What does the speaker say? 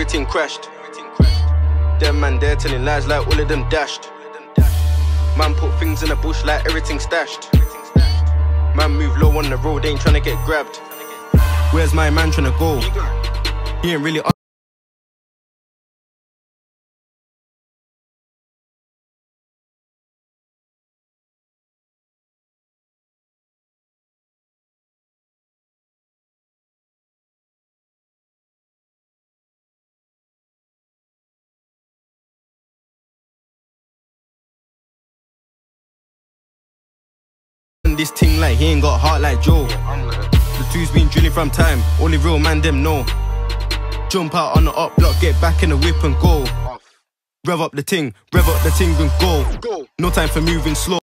everything crashed. Them man there telling lies like all of them dashed. Man put things in the bush like everything stashed. Man move low on the road, ain't tryna get grabbed. Where's my man tryna go? He ain't really this thing like he ain't got heart like Joe. The two's been drilling from time, only real man them know. Jump out on the up block, get back in the whip and go. Rev up the ting and go. No time for moving slow.